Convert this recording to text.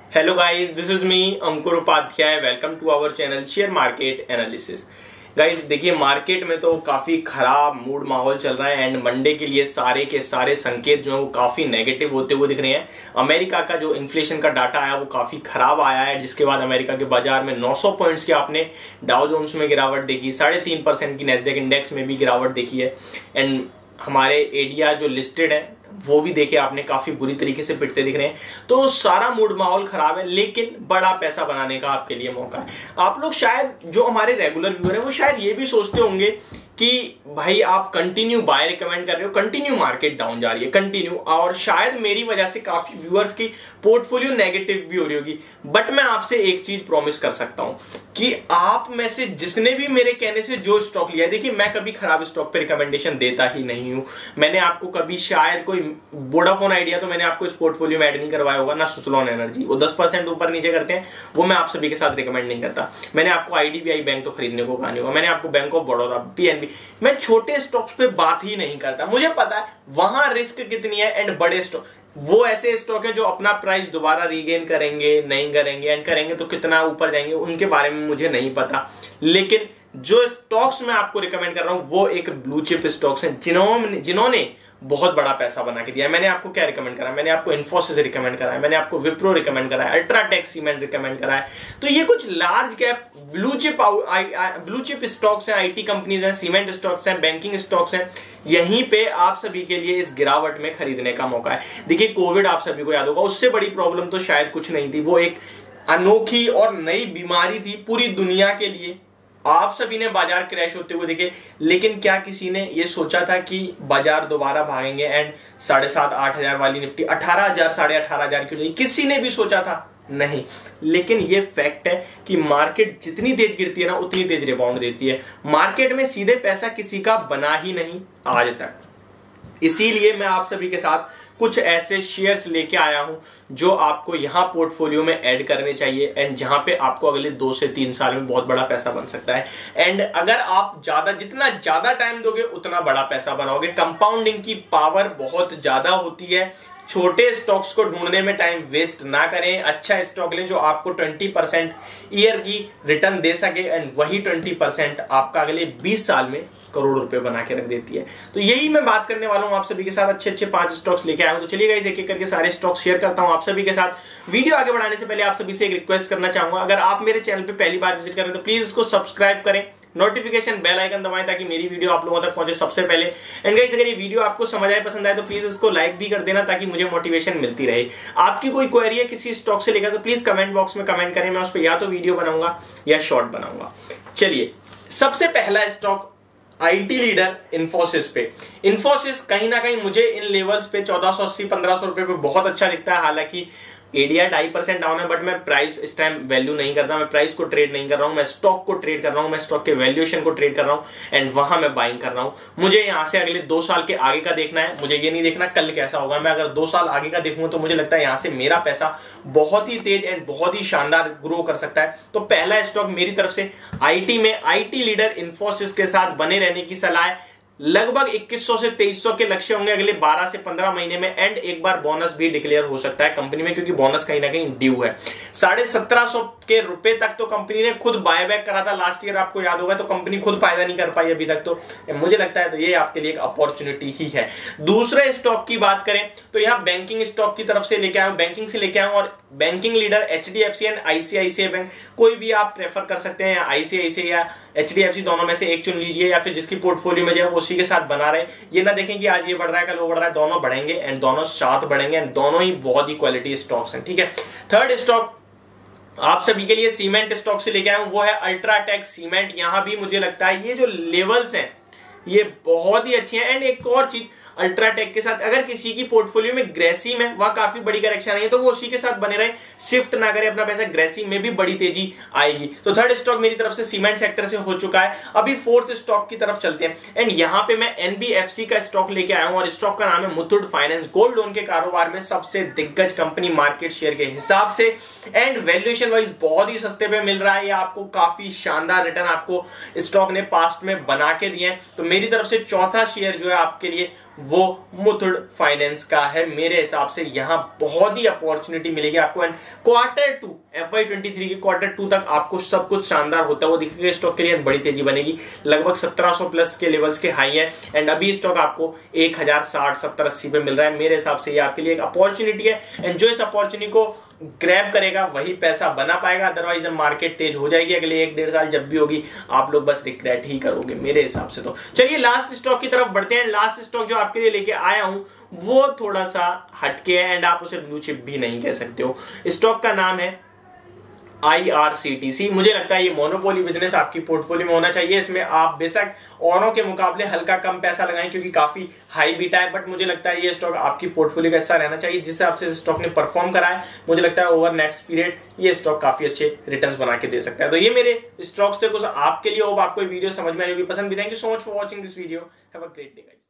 Hello guys, this is me Ankur Upadhyay. Welcome to our channel share market analysis. Guys देखिए, market में तो काफी खराब मूड माहौल चल रहा है एंड मंडे के लिए सारे के सारे संकेत जो है वो काफी नेगेटिव होते हुए दिख रहे हैं। अमेरिका का जो इन्फ्लेशन का डाटा आया वो काफी खराब आया है, जिसके बाद अमेरिका के बाजार में 900 पॉइंट्स की आपने डाउ जोन्स में गिरावट देखी, 3.5% की नैस्डैक इंडेक्स में भी गिरावट देखी है एंड हमारे एडीआर जो लिस्टेड है वो भी देखे आपने काफी बुरी तरीके से पिटते दिख रहे हैं। तो सारा मूड माहौल खराब है, लेकिन बड़ा पैसा बनाने का आपके लिए मौका है। आप लोग शायद जो हमारे रेगुलर व्यूअर हैं वो शायद ये भी सोचते होंगे कि भाई आप कंटिन्यू बाय रिकमेंड कर रहे हो, कंटिन्यू मार्केट डाउन जा रही है कंटिन्यू, और शायद मेरी वजह से काफी व्यूअर्स की पोर्टफोलियो नेगेटिव भी हो रही होगी। बट मैं आपसे एक चीज प्रॉमिस कर सकता हूं कि आप में से जिसने भी मेरे कहने से जो स्टॉक लिया है, देखिए मैं कभी खराब स्टॉक पे रिकमेंडेशन देता ही नहीं हूं। मैंने आपको कभी शायद कोई वोडाफोन आइडिया तो मैंने आपको इस पोर्टफोलियो में ऐड नहीं करवाया होगा, ना सुज़लॉन एनर्जी, वो 10% ऊपर नीचे करते हैं, वो मैं आप सभी के साथ रिकमेंड नहीं करता। मैंने आपको आईडीबीआई बैंक तो खरीदने को कहा नहीं होगा, मैंने आपको बैंक ऑफ बड़ौदा, पीएनबी, मैं छोटे स्टॉक्स पे बात ही नहीं करता। मुझे पता है वहां रिस्क कितनी है एंड बड़े स्टॉक वो ऐसे स्टॉक है जो अपना प्राइस दोबारा रीगेन करेंगे नहीं करेंगे, एंड करेंगे तो कितना ऊपर जाएंगे उनके बारे में मुझे नहीं पता। लेकिन जो स्टॉक्स मैं आपको रिकमेंड कर रहा हूं वो एक ब्लू चिप स्टॉक्स हैं जिन्होंने बहुत बड़ा पैसा बना के दिया है। मैंने आपको क्या रिकमेंड करा है? मैंने आपको इन्फोसिस रिकमेंड करा है, मैंने आपको विप्रो रिकमेंड करा है, अल्ट्राटेक सीमेंट रिकमेंड करा है। तो ये कुछ large cap blue chip stocks हैं, आईटी कंपनीज हैं, सीमेंट स्टॉक्स हैं, बैंकिंग स्टॉक्स हैं। यहीं पे आप सभी के लिए इस गिरावट में खरीदने का मौका है। देखिए, कोविड आप सभी को याद होगा, उससे बड़ी प्रॉब्लम तो शायद कुछ नहीं थी। वो एक अनोखी और नई बीमारी थी पूरी दुनिया के लिए। आप सभी ने बाजार क्रैश होते हुए देखे, लेकिन क्या किसी ने यह सोचा था कि बाजार दोबारा भागेंगे एंड 7,500-8 हजार वाली निफ्टी 18,000 18,500 की हो जाएगी? किसी ने भी सोचा था? नहीं। लेकिन यह फैक्ट है कि मार्केट जितनी तेज गिरती है ना उतनी तेज रिबाउंड देती है। मार्केट में सीधे पैसा किसी का बना ही नहीं आज तक। इसीलिए मैं आप सभी के साथ कुछ ऐसे शेयर्स लेके आया हूं जो आपको यहां पोर्टफोलियो में ऐड करने चाहिए एंड जहां पे आपको अगले 2 से 3 साल में बहुत बड़ा पैसा बन सकता है। एंड अगर आप जितना ज्यादा टाइम दोगे उतना बड़ा पैसा बनाओगे। कंपाउंडिंग की पावर बहुत ज्यादा होती है। छोटे स्टॉक्स को ढूंढने में टाइम वेस्ट ना करें, अच्छा स्टॉक लें जो आपको 20% ईयर की रिटर्न दे सके एंड वही 20% आपका अगले 20 साल में करोड़ रुपए बना के रख देती है। तो यही मैं बात करने वाला हूं आप सभी के साथ। अच्छे 5 स्टॉक्स लेके आया हूं। तो चलिए गाइस, एक एक करके सारे स्टॉक्स शेयर करता हूं आप सभी के साथ। वीडियो आगे बढ़ाने से पहले आप सभी से एक रिक्वेस्ट करना चाहूंगा, अगर आप मेरे चैनल पे पहली बार विजिट करें तो प्लीज इसको सब्सक्राइब करें, नोटिफिकेशन बेल आइकन दबाएं ताकि मेरी वीडियो आप लोगों तक पहुंचे सबसे पहले। एंड गाइस, अगर ये वीडियो आपको समझ आए, पसंद आए तो प्लीज इसको लाइक भी कर देना ताकि मुझे मोटिवेशन मिलती रहे। आपकी कोई क्वेरी है किसी स्टॉक से लेकर तो प्लीज कमेंट बॉक्स में कमेंट करें, मैं उस पर या तो वीडियो बनाऊंगा या शॉर्ट बनाऊंगा। चलिए, सबसे पहला स्टॉक आईटी लीडर इन्फोसिस पे। इन्फोसिस कहीं ना कहीं मुझे इन लेवल्स पे 1480-1500 रुपए पे बहुत अच्छा दिखता है। हालांकि एडीआर 2.5% डाउन है, बट मैं प्राइस इस टाइम वैल्यू नहीं करता, मैं प्राइस को ट्रेड नहीं कर रहा हूं, मैं स्टॉक को ट्रेड कर रहा हूं, मैं स्टॉक के वैल्यूएशन को ट्रेड कर रहा हूं एंड वहां मैं बाइंग कर रहा हूं। मुझे यहां से अगले 2 साल के आगे का देखना है, मुझे ये नहीं देखना कल कैसा होगा। मैं अगर 2 साल आगे का देखूंगा तो मुझे लगता है यहां से मेरा पैसा बहुत ही तेज एंड बहुत ही शानदार ग्रो कर सकता है। तो पहला स्टॉक मेरी तरफ से आईटी में आईटी लीडर इन्फोसिस के साथ बने रहने की सलाह है। लगभग 2100 से 2300 के लक्ष्य होंगे अगले 12 से 15 महीने में एंड एक बार बोनस भी डिक्लेयर हो सकता है कंपनी में, क्योंकि बोनस कहीं ना कहीं ड्यू है। 1750 के रुपए तक तो कंपनी ने खुद बायबैक करा था लास्ट ईयर, आपको याद होगा, तो कंपनी खुद फायदा नहीं कर पाई अभी तक। तो मुझे लगता है तो ये आपके लिए एक अपॉर्चुनिटी ही है। दूसरे स्टॉक की बात करें तो यहां बैंकिंग स्टॉक की तरफ से लेके आया हूं, बैंकिंग से लेके आया हूं, और banking leader HDFC and ICICI bank, कोई भी आप प्रेफर कर सकते हैं, आईसीआईसीआई या एचडीएफसी, दोनों में से एक चुन लीजिए, या फिर जिसकी पोर्टफोलियो में जो है वो उसी के साथ बना रहे। ये ना देखें कि आज ये बढ़ रहा है कल वो बढ़ रहा है, दोनों बढ़ेंगे एंड दोनों साथ बढ़ेंगे एंड दोनों ही बहुत ही क्वालिटी स्टॉक्स हैं। ठीक है, थर्ड स्टॉक आप सभी के लिए सीमेंट स्टॉक से लेके आया हूं, वो है अल्ट्राटेक सीमेंट। यहां भी मुझे लगता है ये जो लेवल्स हैं ये बहुत ही अच्छी है। एंड एक और चीज, अल्ट्राटेक के साथ अगर किसी की पोर्टफोलियो में ग्रेसिम है, वह काफी बड़ी करेक्शन आई है, तो वो उसी के साथ बने रहे, शिफ्ट ना करे अपना पैसा, ग्रेसिम में भी बड़ी तेजी आएगी। तो थर्ड स्टॉक मेरी तरफ से सीमेंट सेक्टर से हो चुका है। अभी फोर्थ स्टॉक की तरफ चलते हैं एंड यहां पे मैं एनबीएफसी का स्टॉक लेके आया हूं और स्टॉक का नाम है मुथूट फाइनेंस। गोल्ड लोन के कारोबार में सबसे दिग्गज कंपनी मार्केट शेयर के हिसाब से एंड वैल्यूएशन वाइज बहुत ही सस्ते पे मिल रहा है। ये आपको काफी शानदार रिटर्न आपको स्टॉक ने पास्ट में बना के दिए हैं। तो मेरी तरफ से चौथा शेयर जो है आपके लिए वो मुथूट फाइनेंस का है। मेरे हिसाब से यहाँ बहुत ही अपॉर्चुनिटी मिलेगी आपको एंड Q2 FY23 के Q2 तक आपको सब कुछ शानदार होता है वो दिखेगा। स्टॉक के लिए बड़ी तेजी बनेगी, लगभग 1700 प्लस के लेवल्स के हाई है एंड अभी स्टॉक आपको 1060 70 80 पे मिल रहा है। मेरे हिसाब से ये आपके लिए एक अपॉर्चुनिटी है एंड जो इस अपॉर्चुनिटी को ग्रैब करेगा वही पैसा बना पाएगा, अदरवाइज जब मार्केट तेज हो जाएगी अगले 1-1.5 साल जब भी होगी आप लोग बस रिग्रेट ही करोगे मेरे हिसाब से। तो चलिए लास्ट स्टॉक की तरफ बढ़ते हैं। लास्ट स्टॉक जो आपके लिए लेके आया हूं वो थोड़ा सा हटके है एंड आप उसे ब्लू चिप भी नहीं कह सकते हो। स्टॉक का नाम है IRCTC। मुझे लगता है ये मोनोपोली बिजनेस आपकी पोर्टफोलियो में होना चाहिए। इसमें आप बेशक औरों के मुकाबले हल्का कम पैसा लगाएं क्योंकि काफी हाई बीटा है, बट मुझे लगता है ये स्टॉक आपकी पोर्टफोलियो का हिस्सा रहना चाहिए। जिस हिसाब से स्टॉक ने परफॉर्म करा है मुझे लगता है ओवर नेक्स्ट पीरियड ये स्टॉक काफी अच्छे रिटर्न्स बना के दे सकता है। तो ये मेरे स्टॉक्स थे कुछ आपके लिए। होप आपको वीडियो समझ में आई होगी, पसंद भी। Thank you so much for watching this video. Have a great day guys.